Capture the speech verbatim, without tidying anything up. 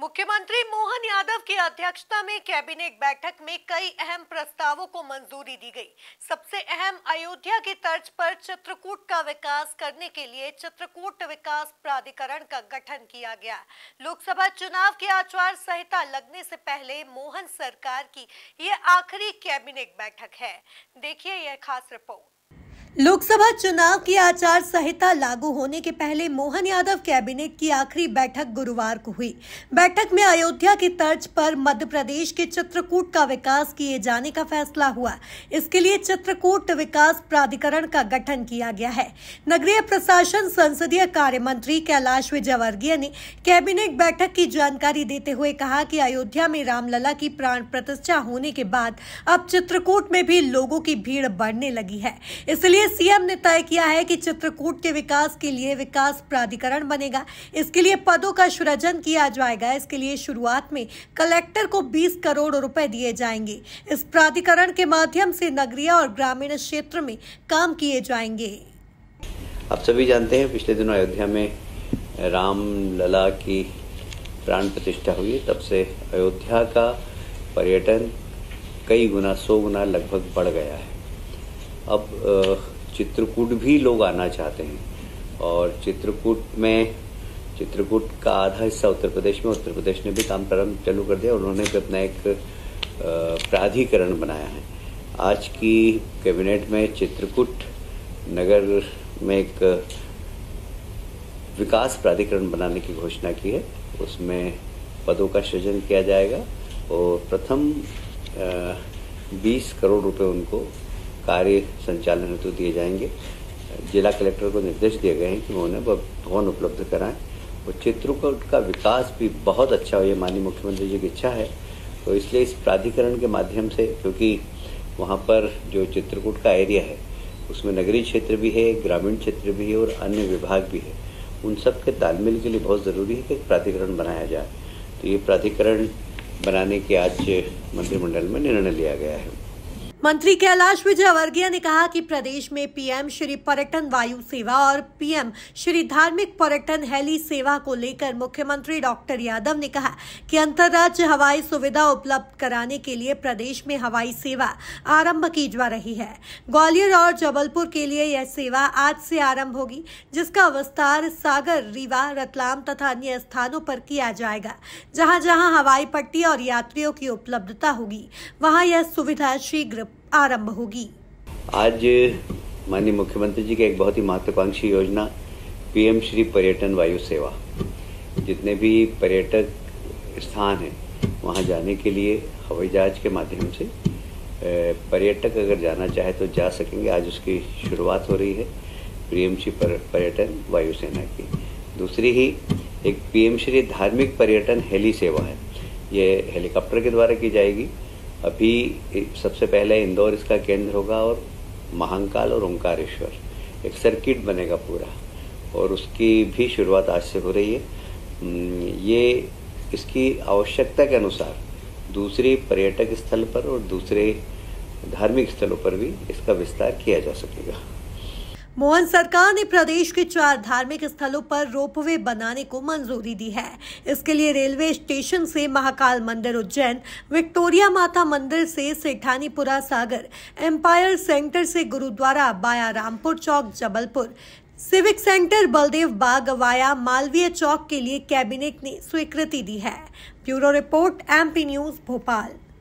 मुख्यमंत्री मोहन यादव की अध्यक्षता में कैबिनेट बैठक में कई अहम प्रस्तावों को मंजूरी दी गई। सबसे अहम, अयोध्या की तर्ज पर चित्रकूट का विकास करने के लिए चित्रकूट विकास प्राधिकरण का गठन किया गया। लोकसभा चुनाव की आचार संहिता लगने से पहले मोहन सरकार की ये आखिरी कैबिनेट बैठक है। देखिए यह खास रिपोर्ट। लोकसभा चुनाव की आचार संहिता लागू होने के पहले मोहन यादव कैबिनेट की आखिरी बैठक गुरुवार को हुई। बैठक में अयोध्या की तर्ज पर मध्य प्रदेश के चित्रकूट का विकास किए जाने का फैसला हुआ। इसके लिए चित्रकूट विकास प्राधिकरण का गठन किया गया है। नगरीय प्रशासन संसदीय कार्य मंत्री कैलाश विजयवर्गीय ने कैबिनेट बैठक की जानकारी देते हुए कहा कि अयोध्या में रामलला की प्राण प्रतिष्ठा होने के बाद अब चित्रकूट में भी लोगों की भीड़ बढ़ने लगी है। इसलिए सीएम ने तय किया है कि चित्रकूट के विकास के लिए विकास प्राधिकरण बनेगा। इसके लिए पदों का सृजन किया जाएगा। इसके लिए शुरुआत में कलेक्टर को बीस करोड़ रुपए दिए जाएंगे। इस प्राधिकरण के माध्यम से नगरीय और ग्रामीण क्षेत्र में काम किए जाएंगे। आप सभी जानते हैं पिछले दिनों अयोध्या में राम लला की प्राण प्रतिष्ठा हुई, तब से अयोध्या का पर्यटन कई गुना सौ गुना लगभग बढ़ गया है। अब चित्रकूट भी लोग आना चाहते हैं और चित्रकूट में चित्रकूट का आधा हिस्सा उत्तर प्रदेश में उत्तर प्रदेश ने भी काम प्रारंभ चालू कर दिया। उन्होंने भी अपना एक प्राधिकरण बनाया है। आज की कैबिनेट में चित्रकूट नगर में एक विकास प्राधिकरण बनाने की घोषणा की है। उसमें पदों का सृजन किया जाएगा और प्रथम बीस करोड़ रुपए उनको कार्य संचालन हेतु दिए जाएंगे। जिला कलेक्टर को निर्देश दिए गए हैं कि वो उन्हें भवन उपलब्ध कराएं और चित्रकूट का विकास भी बहुत अच्छा हो, ये माननीय मुख्यमंत्री जी की इच्छा है। तो इसलिए इस प्राधिकरण के माध्यम से, क्योंकि वहाँ पर जो चित्रकूट का एरिया है उसमें नगरीय क्षेत्र भी है, ग्रामीण क्षेत्र भी है और अन्य विभाग भी है, उन सब के तालमेल के लिए बहुत ज़रूरी है कि एक प्राधिकरण बनाया जाए। तो ये प्राधिकरण बनाने के आज मंत्रिमंडल में निर्णय लिया गया है। मंत्री कैलाश विजयवर्गीय ने कहा कि प्रदेश में पीएम श्री पर्यटन वायु सेवा और पीएम श्री धार्मिक पर्यटन हेली सेवा को लेकर मुख्यमंत्री डॉक्टर यादव ने कहा कि अंतर्राज्यीय हवाई सुविधा उपलब्ध कराने के लिए प्रदेश में हवाई सेवा आरंभ की जा रही है। ग्वालियर और जबलपुर के लिए यह सेवा आज से आरंभ होगी, जिसका विस्तार सागर, रीवा, रतलाम तथा अन्य स्थानों पर किया जाएगा। जहां जहां हवाई पट्टी और यात्रियों की उपलब्धता होगी, वहां यह सुविधा शीघ्र आरंभ होगी। आज माननीय मुख्यमंत्री जी की एक बहुत ही महत्वाकांक्षी योजना पीएम श्री पर्यटन वायु सेवा, जितने भी पर्यटक स्थान हैं वहां जाने के लिए हवाई जहाज के माध्यम से पर्यटक अगर जाना चाहे तो जा सकेंगे। आज उसकी शुरुआत हो रही है पीएम श्री पर्यटन वायु सेना की। दूसरी ही एक पीएम श्री धार्मिक पर्यटन हेली सेवा है, ये हेलीकॉप्टर के द्वारा की जाएगी। अभी सबसे पहले इंदौर इसका केंद्र होगा और महाकाल और ओंकारेश्वर एक सर्किट बनेगा पूरा, और उसकी भी शुरुआत आज से हो रही है। ये इसकी आवश्यकता के अनुसार दूसरे पर्यटक स्थल पर और दूसरे धार्मिक स्थलों पर भी इसका विस्तार किया जा सकेगा। मोहन सरकार ने प्रदेश के चार धार्मिक स्थलों पर रोपवे बनाने को मंजूरी दी है। इसके लिए रेलवे स्टेशन से महाकाल मंदिर उज्जैन, विक्टोरिया माता मंदिर से सेठानीपुरा सागर, एम्पायर सेंटर से gurdwara via Rampur chowk Jabalpur, civic centre Baldev Bagh via Malviya chowk के लिए कैबिनेट ने स्वीकृति दी है। Bureau report, MP news, Bhopal.